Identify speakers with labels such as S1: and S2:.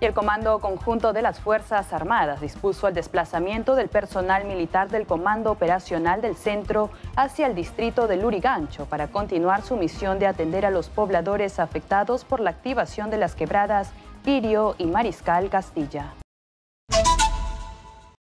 S1: Y el Comando Conjunto de las Fuerzas Armadas dispuso el desplazamiento del personal militar del Comando Operacional del Centro hacia el distrito de Lurigancho para continuar su misión de atender a los pobladores afectados por la activación de las quebradas Pirio y Mariscal Castilla.